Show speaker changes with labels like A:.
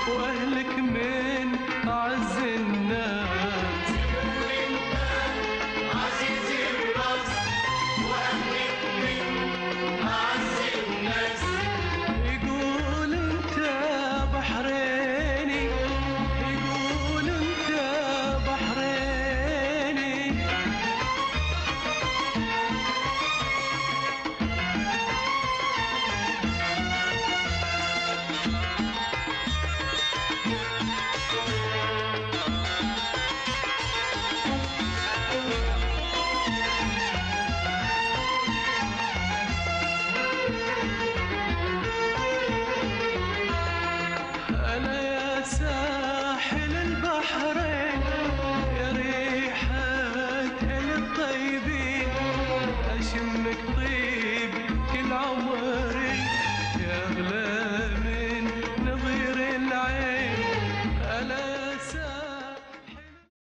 A: واهلك من اعز الناس.
B: قول انت عزيز الراس واهلك من اعز الناس.
A: يقول انت بحريني، يقول انت بحريني. انا يا ساحل البحر